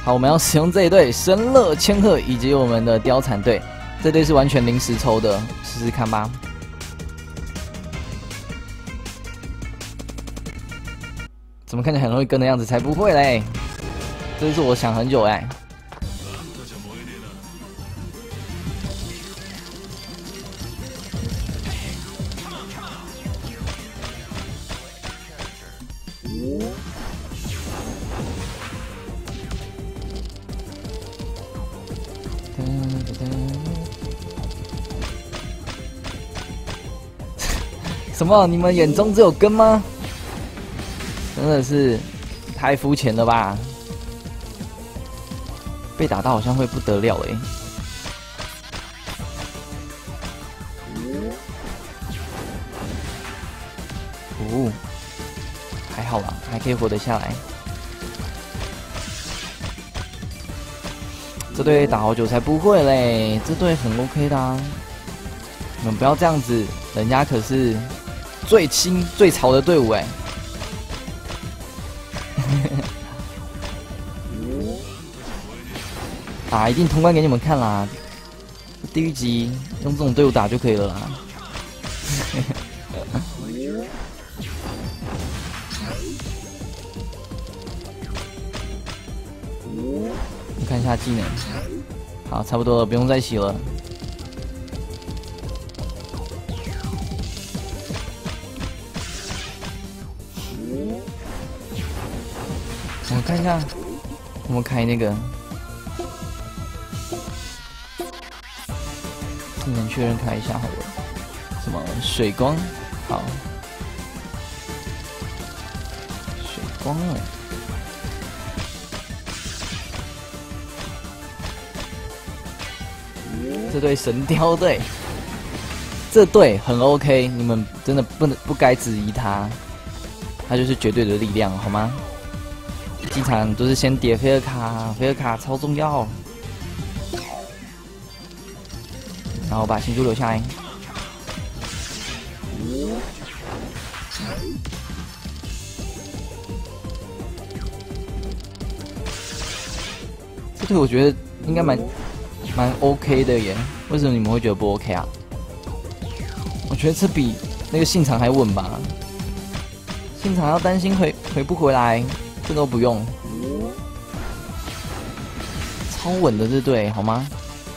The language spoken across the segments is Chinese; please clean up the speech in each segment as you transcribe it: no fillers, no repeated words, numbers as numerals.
好，我们要使用这一队神乐千鹤以及我们的貂蝉队，这队是完全临时抽的，试试看吧。怎么看起来很容易跟的样子？才不会嘞！这是我想很久哎。什么？你们眼中只有根吗？真的是太肤浅了吧！被打到好像会不得了哎。哦，还好啦，还可以活得下来。这队打好久才不会嘞，这队很 OK 的啊。你们不要这样子，人家可是最新最潮的队伍哎。啊，一定通关给你们看啦！地狱级用这种队伍打就可以了啦。我看一下技能，好，差不多了，不用再洗了。我看一下，我们开那个。技能确认开一下好了，什么水光？好，水光哎，这队神雕队，这队很 OK， 你们真的不该质疑他，他就是绝对的力量，好吗？机场都是先叠菲尔卡，菲尔卡超重要。然后把星珠留下来。这队我觉得应该蛮 OK 的耶，为什么你们会觉得不 OK 啊？我觉得这比那个信长还稳吧。信长要担心回不回来，这都不用，超稳的这队好吗？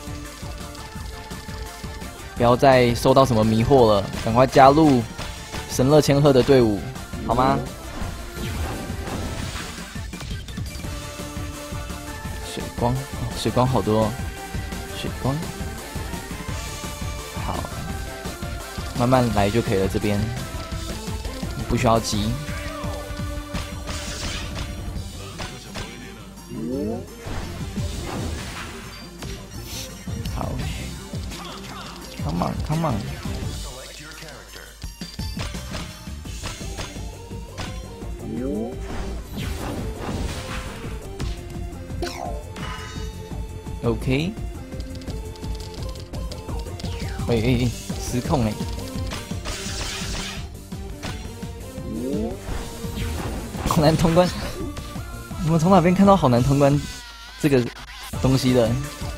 不要再受到什么迷惑了，赶快加入神乐千鹤的队伍，好吗？水光，水光好多，水光，好，慢慢来就可以了。这边不需要急。好。Come on, come on. OK. 喂，失控哎！好难通关，你们从哪边看到好难通关这个东西的？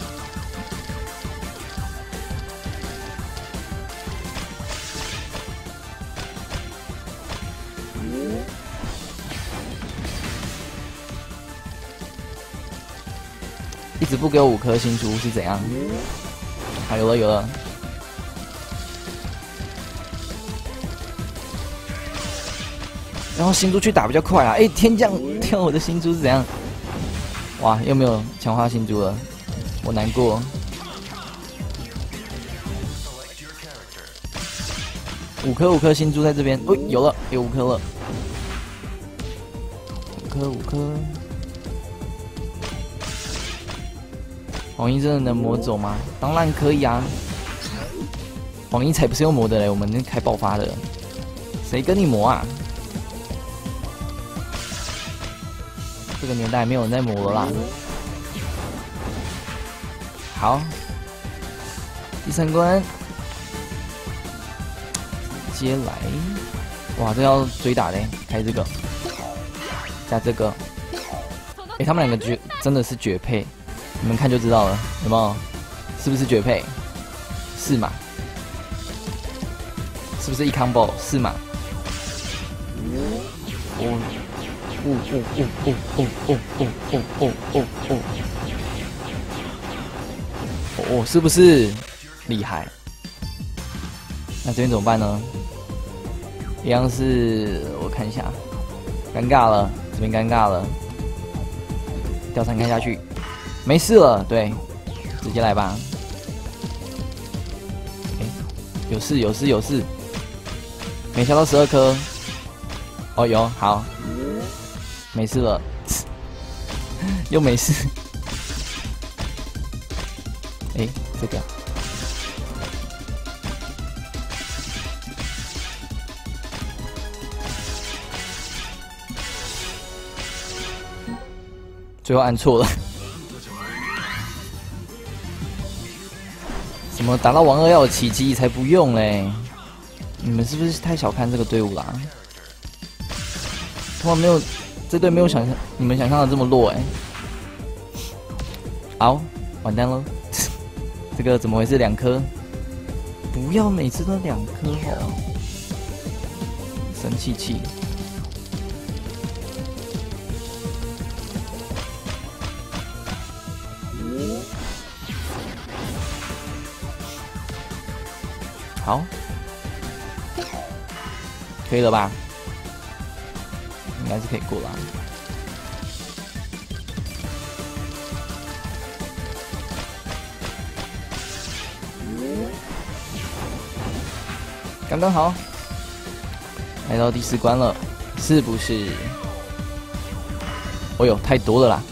一直不给我5颗星珠是怎样？好，有了有了。然后星珠去打比较快啊！哎，天降掉我的星珠是怎样？哇，又没有强化星珠了，我难过。5颗星珠在这边，哦，有了，有5颗了，5颗。黄衣真的能磨走吗？当然可以啊！黄衣才不是用磨的嘞，我们那开爆发的，谁跟你磨啊？这个年代没有人在磨了啦。好，第3关，直接来！哇，这要追打嘞，开这个，加这个。 他们两个真的是绝配，你们看就知道了，有没有？是不是绝配？是嘛？是不是一 combo？ 是嘛？哦，是不是厉害？那这边怎么办呢？一样是我看一下，尴尬了，这边尴尬了，吊3开下去，没事了，对，直接来吧。有事，没消到12颗。哦，有，好，没事了，又没事。这个。最后按错了。什么打到王2要有奇迹才不用嘞？你们是不是太小看这个队伍啦？他们没有，这队没有你们想象的这么弱哎。好，完蛋了，这个怎么回事？2颗，不要每次都2颗哦，生气。好，可以了吧？应该是可以过了。刚刚好，来到第4关了，是不是？哦呦，太多了啦！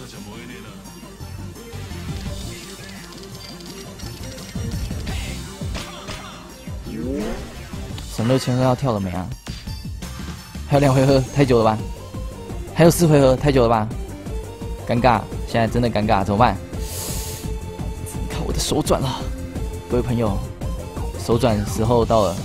神乐千鹤要跳了没啊？还有2回合，太久了吧？还有4回合，太久了吧？尴尬，现在真的尴尬，怎么办？靠我的手转了，各位朋友，手转时候到了。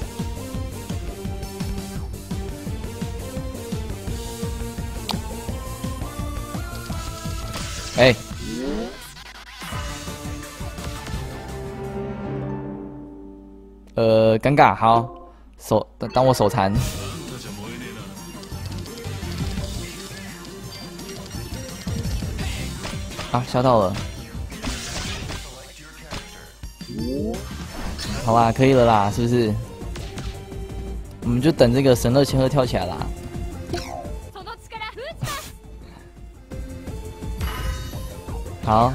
尴尬，好，当我手残。啊，吓到了。好啦，可以了啦，是不是？我们就等这个神乐千鹤跳起来啦。好。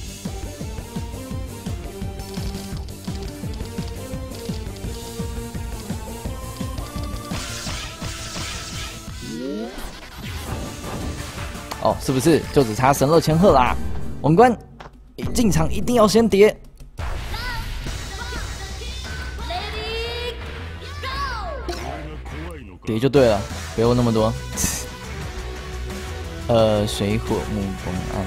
哦，是不是就只差神乐千鹤啦？王冠进场一定要先叠。叠就对了，不要问那么多。水火木风暗。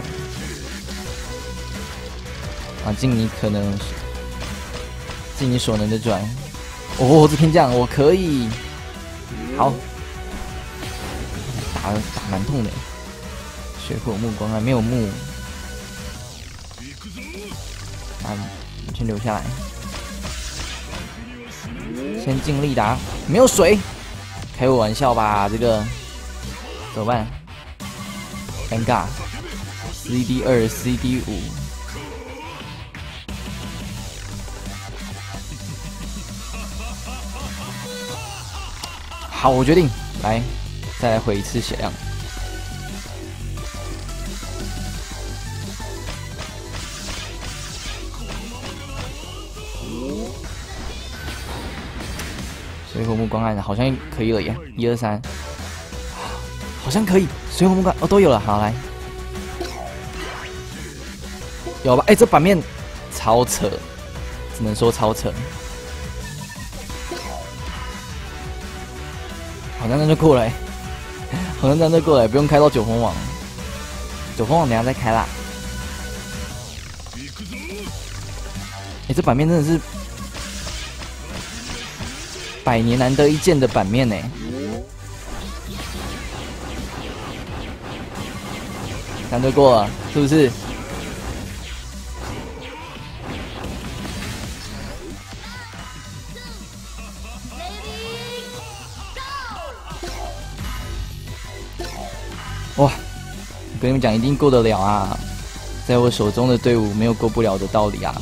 啊，尽你可能，尽你所能的转。哦，这天将我可以。好，打蛮痛的。水火木光暗，没有木。啊，先留下来。先尽力打，没有水。开我玩笑吧，这个怎么办？尴尬。CD2 CD5。好，我决定来，再来回一次血量。水火木光暗好像可以了耶，1、2、3，好像可以。水火木光哦都有了，好来，有吧？这版面超扯，只能说超扯。好像那就过来，好像那就过来，不用开到9风网。9风网等一下再开啦。这版面真的是100年难得一见的版面呢。 看就过了，是不是？哇！跟你们讲，一定过得了啊！在我手中的队伍没有过不了的道理啊！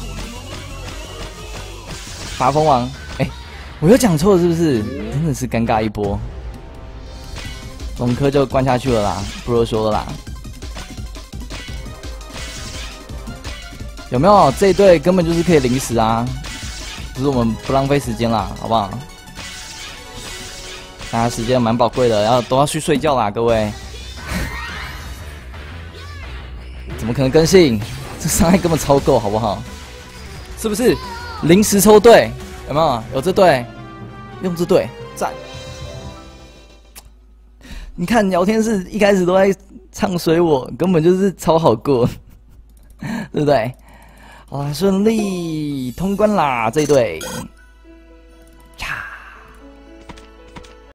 发疯王，哎，我又讲错了是不是？真的是尴尬一波。龙科就关下去了啦，不多说了啦。有没有这一队根本就是可以临时啊？只是我们不浪费时间啦，好不好？大家时间蛮宝贵的，都要去睡觉啦，各位。怎么可能更新？这伤害根本超够，好不好？是不是？临时抽队有没有？有这队，用这队赞。你看聊天室一开始都在唱衰我，根本就是超好过，对不对？好啦，顺利通关啦，这一队。